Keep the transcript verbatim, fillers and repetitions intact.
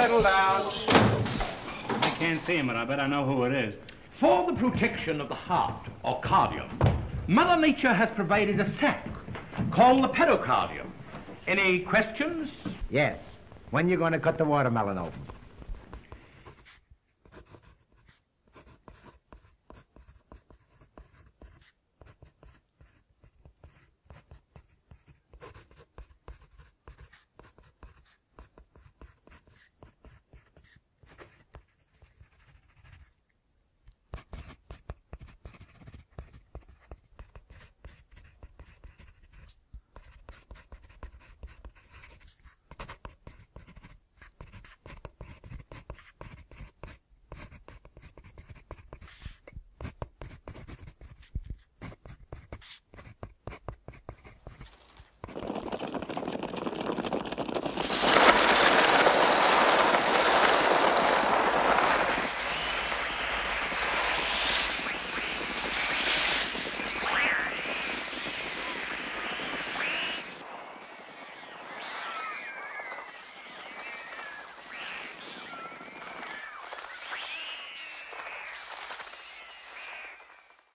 settle down. I can't see him, but I bet I know who it is. For the protection of the heart, or cardium, Mother Nature has provided a sac called the pericardium. Any questions? Yes. When you going to cut the watermelon open?